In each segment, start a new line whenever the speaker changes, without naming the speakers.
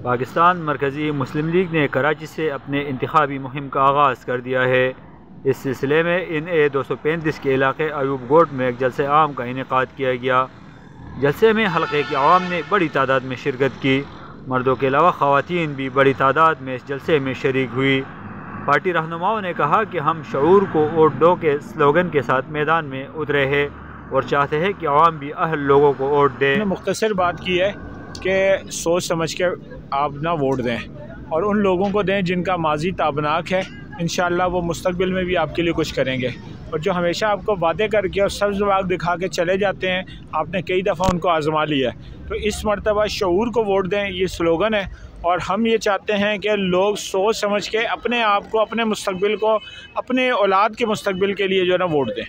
पाकिस्तान मरकज़ी मुस्लिम लीग ने कराची से अपने इंतखाबी मुहिम का आगाज़ कर दिया है। इस सिलसिले में NA 235 के इलाके अयूब गोट में एक जलसे आम का इनेकाद किया गया। जलसे में हल्के की आवाम ने बड़ी तादाद में शिरकत की। मर्दों के अलावा ख़वातीन भी बड़ी तादाद में इस जलसे में शरीक हुई। पार्टी रहनुमाओं ने कहा कि हम शऊर को वोट दो के स्लोगन के साथ मैदान में उतरे हैं और चाहते हैं कि आवाम भी अहल लोगों को वोट दें।
मुख्तसर बात की है कि सोच समझ के आप ना वोट दें और उन लोगों को दें जिनका माजी ताबनाक है। इंशाअल्लाह वो मुस्तकबिल में भी आपके लिए कुछ करेंगे। और जो हमेशा आपको वादे करके और सब्ज़ बाग दिखा के चले जाते हैं, आपने कई दफ़ा उनको आजमा लिया है। तो इस मरतबा शऊर को वोट दें, ये स्लोगन है। और हम ये चाहते हैं कि लोग सोच समझ के अपने आप को, अपने मुस्तकबिल को, अपने औलाद के मुस्तकबिल के लिए जो है ना वोट दें।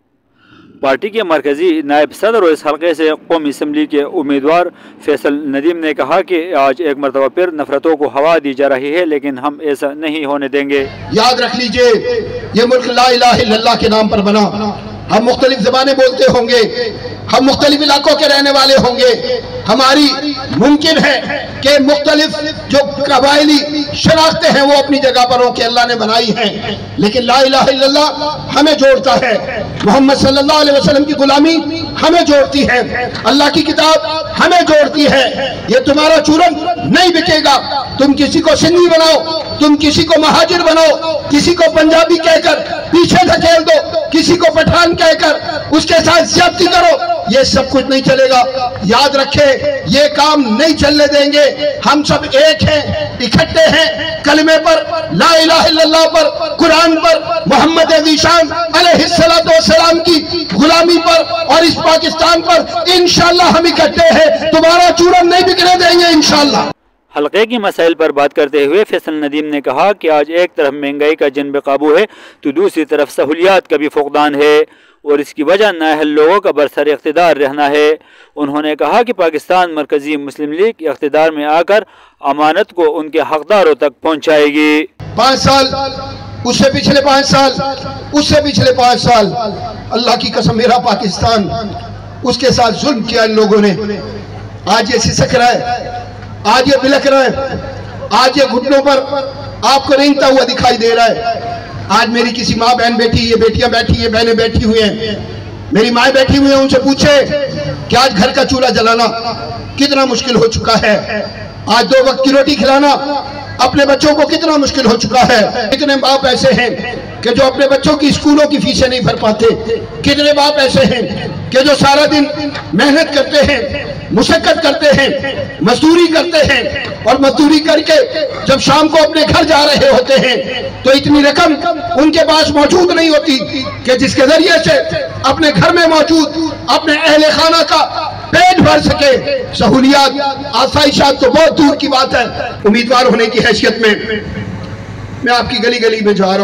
पार्टी के मरकज़ी नायब सदर और इस हल्के से कौमी असम्बली के उम्मीदवार फैसल नदीम ने कहा कि आज एक मरतबा फिर नफरतों को हवा दी जा रही है, लेकिन हम ऐसा नहीं होने देंगे।
याद रख लीजिए, ये मुल्क ला इलाहा इल्लल्लाह के नाम पर बना। हम मुख्तलिफ ज़बानें बोलते होंगे, हम मुख्तलिफ इलाकों के रहने वाले होंगे। हमारी मुमकिन है कि मुख्तलिफ जो कबायली शनाख्तें हैं वो अपनी जगह पर हों कि अल्लाह ने बनाई हैं, लेकिन ला इलाहा इल्लल्लाह हमें जोड़ता है। मोहम्मद सल्लल्लाहु अलैहि वसल्लम की गुलामी हमें जोड़ती है। अल्लाह की किताब हमें जोड़ती है। ये तुम्हारा चूरन नहीं बिकेगा। तुम किसी को सिंधी बनाओ, तुम किसी को महाजिर बनाओ, किसी को पंजाबी कहकर पीछे धकेल दो, किसी को पठान कहकर उसके साथ ज्यादती करो, ये सब कुछ नहीं चलेगा। याद रखे, ये काम नहीं चलने देंगे। हम सब एक हैं, इकट्ठे हैं कलमे पर, ला इलाहा इल्लल्लाह पर, कुरान पर, मोहम्मद ज़ीशान अलैहिस्सलातु वस्सलाम की गुलामी पर और इस पाकिस्तान पर इंशाअल्लाह हम इकट्ठे हैं। तुम्हारा चूरन नहीं बिकने देंगे इंशाअल्लाह।
हल्के की मसाइल पर बात करते हुए फैसल नदीम ने कहा कि आज एक तरफ महंगाई का जन बेकाबू है तो दूसरी तरफ सहूलियात का भी फुकदान है और इसकी वजह नाअहल लोगों का बरसर इख्तिदार रहना है। उन्होंने कहा कि पाकिस्तान मरकज़ी मुस्लिम लीग इख्तिदार में आकर अमानत को उनके हकदारों तक पहुँचाएगी।
5 साल, उससे पिछले 5 साल, उससे पिछले 5 साल, अल्लाह की कसम मेरा पाकिस्तान, उसके साथ जुल्म किया इन लोगों ने। आज ये सिसक रहा है, आज ये बिलख रहा है, आज ये घुटनों पर आपको रेंगता हुआ दिखाई दे रहा है। आज मेरी किसी माँ बहन बैठी, ये बेटियां बैठी, ये बहनें बैठी हुई हैं, मेरी माएँ बैठी हुई हैं, उनसे पूछे कि आज घर का चूल्हा जलाना कितना मुश्किल हो चुका है। आज 2 वक्त की रोटी खिलाना अपने बच्चों को कितना मुश्किल हो चुका है। कितने बाप ऐसे हैं कि जो अपने बच्चों की स्कूलों की फीसें नहीं भर पाते। कितने बाप ऐसे हैं कि जो सारा दिन मेहनत करते हैं, मुशक्कत करते हैं, मजदूरी करते हैं और मजदूरी करके जब शाम को अपने घर जा रहे होते हैं तो इतनी रकम उनके पास मौजूद नहीं होती कि जिसके जरिए से अपने घर में मौजूद अपने अहले खाना का पेट भर सके। सहूलियात, आसाइशात तो बहुत दूर की बात है। उम्मीदवार होने की हैसियत में मैं आपकी गली गली में जा रहा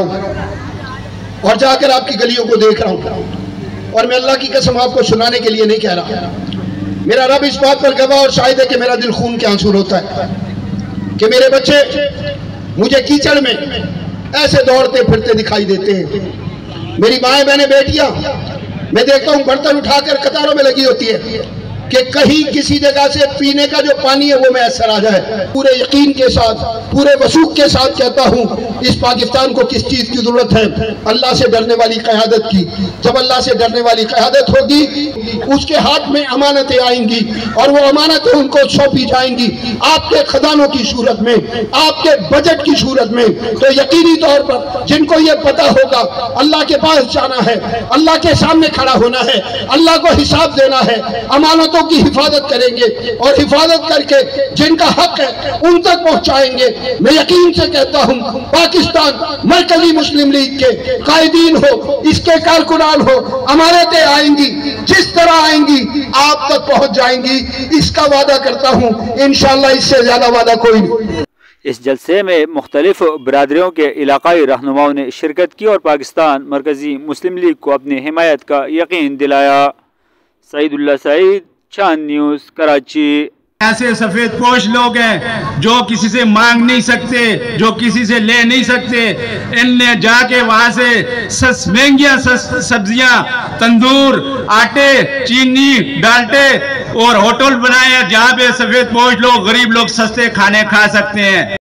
हूँ और जाकर आपकी गलियों को देख रहा हूँ और मैं अल्लाह की कसम आपको सुनाने के लिए नहीं कह रहा। मेरा रब इस बात पर गवाह और शाहिद है कि मेरा दिल खून के आंसू रोता है कि मेरे बच्चे मुझे कीचड़ में ऐसे दौड़ते फिरते दिखाई देते हैं। मेरी माएँ बहनें बेटियां मैं देखता हूँ बर्तन उठाकर कतारों में लगी होती है कि कहीं किसी जगह से पीने का जो पानी है वो मैसर आ जाए। पूरे यकीन के साथ, पूरे वसूख के साथ कहता हूँ, इस पाकिस्तान को किस चीज़ की जरूरत है? अल्लाह से डरने वाली क़यादत की। जब अल्लाह से डरने वाली क़यादत होगी, उसके हाथ में अमानतें आएंगी और वो अमानतें उनको सौंपी जाएंगी आपके खजानों की सूरत में, आपके बजट की सूरत में। तो यकीनी तौर पर जिनको ये पता होगा अल्लाह के पास जाना है, अल्लाह के सामने खड़ा होना है, अल्लाह को हिसाब देना है, अमानतों की हिफाजत करेंगे और हिफाजत करके जिनका हक है उन तक पहुंचाएंगे। मैं यकीन से कहता हूं, पाकिस्तान मरकजी मुस्लिम लीग के कायदीन हो, इसके कारकुनान हो, अमानतें आएंगी, जिस तरह आएंगी आप तक पहुंच जाएंगी, इसका वादा करता हूं। इंशाअल्लाह इससे ज्यादा वादा कोई नहीं।
इस जलसे में मुख्तलिफ बरादरियों के इलाकाई रहनुमाओं ने शिरकत की और पाकिस्तान मरकजी मुस्लिम लीग को अपनी हिमायत का यकीन दिलाया। सईदुल्लाह सईद, चांद न्यूज़, कराची।
ऐसे सफेद पोश लोग हैं जो किसी से मांग नहीं सकते, जो किसी से ले नहीं सकते। इनने जाके वहां से महंगियां सब्जियां, तंदूर, आटे, चीनी, डालटे और होटल बनाए हैं जहां पे सफेद पोश लोग, गरीब लोग सस्ते खाने खा सकते हैं।